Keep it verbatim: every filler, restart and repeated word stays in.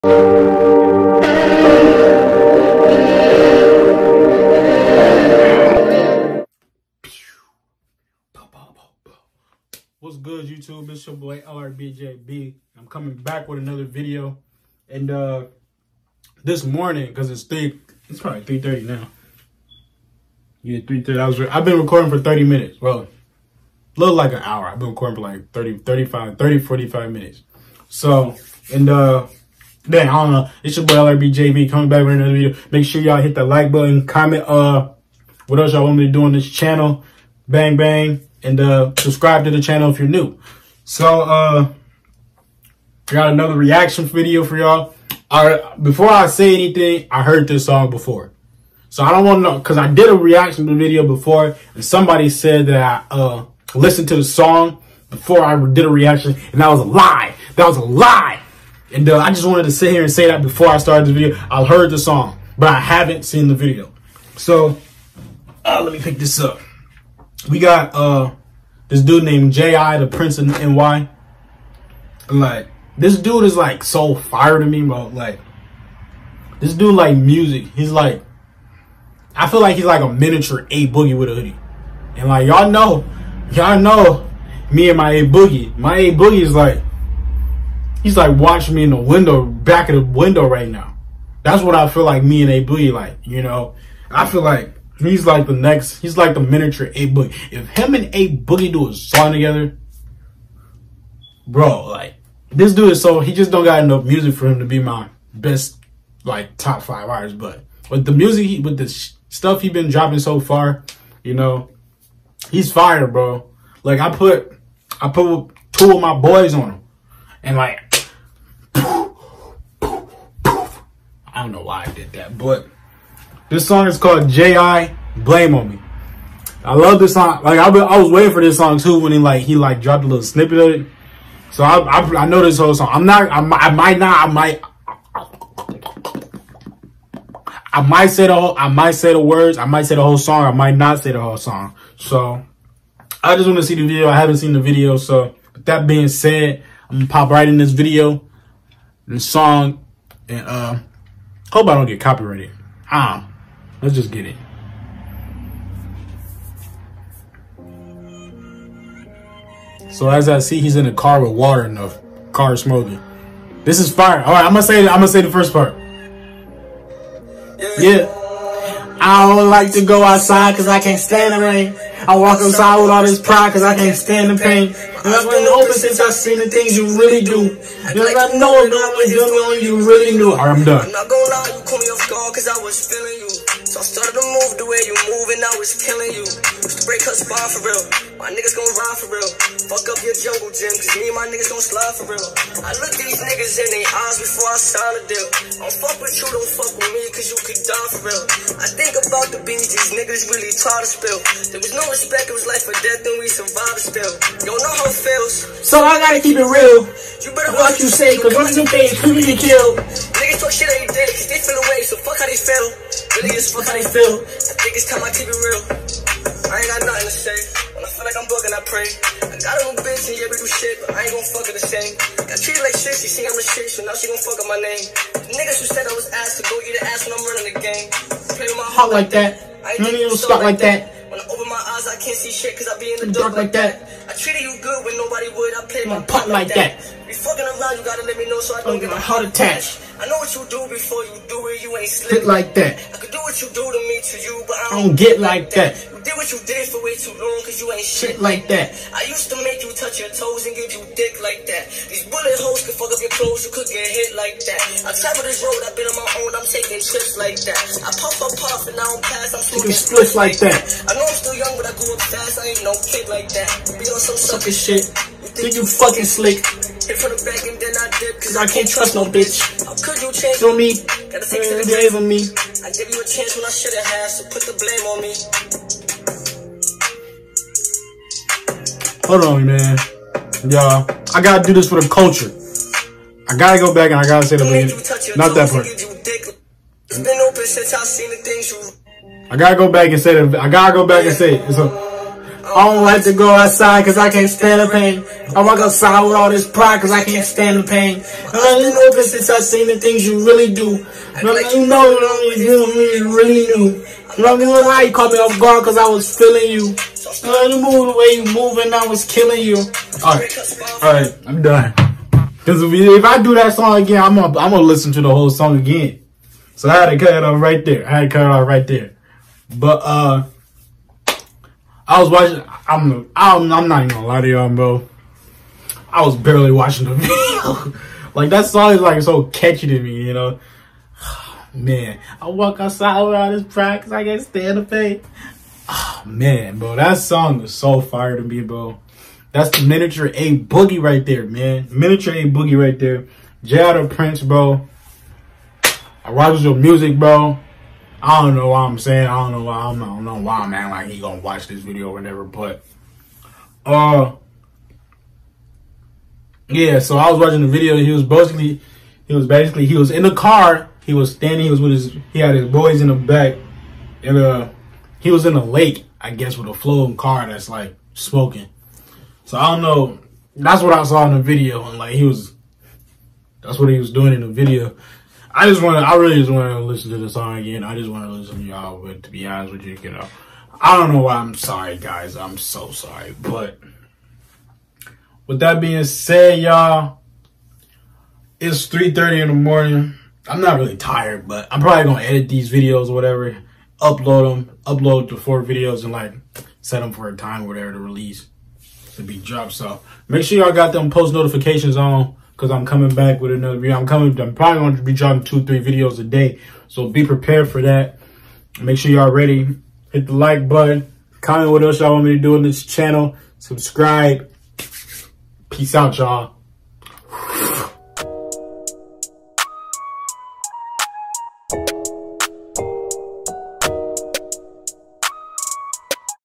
What's good, YouTube? It's your boy L R B J B. I'm coming back with another video. And uh this morning, because it's three, it's probably three thirty now. Yeah, three thirty. I was I've been recording for thirty minutes. Well, a little like an hour. I've been recording for like thirty, thirty-five, thirty, forty-five minutes. So, and uh then I don't know. It's your boy L R B J B coming back with another video. Make sure y'all hit the like button, comment uh what else y'all want me to do on this channel. Bang bang. And uh, subscribe to the channel if you're new. So, uh, I got another reaction video for y'all. I, before I say anything, I heard this song before. So I don't want to know, because I did a reaction to the video before, and somebody said that I uh, listened to the song before I did a reaction, and that was a lie. That was a lie. And uh, I just wanted to sit here and say that before I started the video. I heard the song, but I haven't seen the video. So, uh, let me pick this up. We got uh this dude named J I, the Prince of N Y. Like, this dude is like so fire to me, bro. Like, this dude like music. He's like, I feel like he's like a miniature A Boogie with a hoodie. And like, y'all know, y'all know me and my A Boogie. My A Boogie is like, he's like watching me in the window, back of the window right now. That's what I feel like me and A Boogie like, you know. I feel like he's like the next, he's like the miniature A Boogie. If him and A Boogie do a song together, bro, like, this dude is so, he just don't got enough music for him to be my best, like, top five artists. But with the music, he, with the sh stuff he been dropping so far, you know, he's fire, bro. Like, I put, I put two of my boys on him. And like, I don't know why I did that, but this song is called J I Blame on Me. I love this song. Like, I, been, I was waiting for this song too when he like he like dropped a little snippet of it. So I I, I know this whole song. I'm not. I, I might not. I might. I might say the whole. I might say the words. I might say the whole song. I might not say the whole song. So I just want to see the video. I haven't seen the video. So with that being said, I'm gonna pop right in this video, the song, and uh, hope I don't get copyrighted. Ah. Let's just get it. So as I see, he's in a car with water in the car smoking. This is fire. All right, I'm gonna say. I'm gonna say the first part. Yeah. I don't like to go outside because I can't stand the rain. I walk outside with all this pride because I can't stand the pain. And I've been open since I've seen the things you really do. You're like, I know it, but you really knew. All right, I'm done. I'm not gonna lie, you caught me off guard because I was feeling you. So I started to move the way you move and I was killing you. Used to break her spine for real. My niggas gon' ride for real. Fuck up your jungle gym cause me and my niggas gon' slide for real. I look these niggas in their eyes before I sign a deal. Don't fuck with you, don't fuck with me cause you could die for real. I think about the beats these niggas really try to spill. There was no respect, it was life or death and we survived still. You don't know how it feels, so I gotta keep it real. You better watch what you say cause once you pay, people get killed. Niggas talk shit every day cause they feel away, so fuck how they feel. Really just fuck how they feel. I think it's time I keep it real. I ain't got nothing to say. When I feel like I'm bugging, I pray. I got a little bitch and yeah, we do shit, but I ain't gon' fuck her the same. Got treated like shit, she see I'm the shit, so now she gon' fuck up my name. The niggas who said I was ass to go eat an ass when I'm running the game. Play with my heart like that. I ain't even start like that. When I open my eyes, I can't see shit cause I be in the dark like that. I treated you good when nobody would, I played my part like that. We fucking around, you gotta let me know so I don't get my heart attached. I know what you do before you do it, you ain't slick like that. I could do what you do to me to you, but I don't get like that. You did what you did for way too long cause you ain't shit like that. I used to make you touch your toes and give you dick like that. These bullet holes could fuck up your clothes, you could get hit like that. I travel this road, I've been on my own, I'm taking trips like that. I puff up puff and I don't pass, I'm smoking spliffs like that. I know I'm still young, but I grew up fast, I ain't no kid like that. Be on some sucker shit, you think you fucking slick. Hit from the back and then I dip, cause I can't trust no bitch. How could you change on me? Gotta take to the grave on me. I gave you a chance when I should've had, so put the blame on me. Hold on, man. Y'all, I gotta do this for the culture. I gotta go back and I gotta say the beginning. Not that part. It's been open since I seen the things you. I gotta go back and say the. I gotta go back and say it. It's a, I don't like to go outside cause I can't stand the pain. I walk outside with all this pride cause I can't stand the pain. And you know this since I seen the things you really do. You know you really knew. You know why you caught me off guard cause I was feeling you. You move the way you move and I was killing you. Alright, alright, I'm done. Cause if, if I do that song again, I'm gonna I'm gonna listen to the whole song again. So I had to cut it off right there. I had to cut it off right there. But uh I was watching. I'm. I'm. I'm not even gonna lie to y'all, bro. I was barely watching the video. Like that song is like so catchy to me, you know. Man, I walk outside with all this pride cause I can't stand the pain. Oh man, bro, that song is so fire to me, bro. That's the miniature A Boogie right there, man. Miniature A Boogie right there. Jada Prince, bro. I watch your music, bro. I don't know why I'm saying. I don't know why I'm. I don't know why I'm acting like he gonna watch this video or whatever. But, uh, yeah. So I was watching the video. He was basically, he was basically, he was in the car. He was standing. He was with his. He had his boys in the back, and uh, he was in a lake, I guess, with a floating car that's like smoking. So I don't know. That's what I saw in the video, and like he was. That's what he was doing in the video. I just want to, I really just want to listen to the song again. I just want to listen to y'all, but to be honest with you, you know, I don't know why. I'm sorry, guys. I'm so sorry. But with that being said, y'all, it's three thirty in the morning. I'm not really tired, but I'm probably going to edit these videos or whatever, upload them, upload the four videos and like set them for a time or whatever to release, to be dropped. So make sure y'all got them post notifications on. Because I'm coming back with another video. I'm coming. I'm probably going to be dropping two, three videos a day. So be prepared for that. Make sure y'all ready. Hit the like button. Comment what else y'all want me to do on this channel. Subscribe. Peace out, y'all.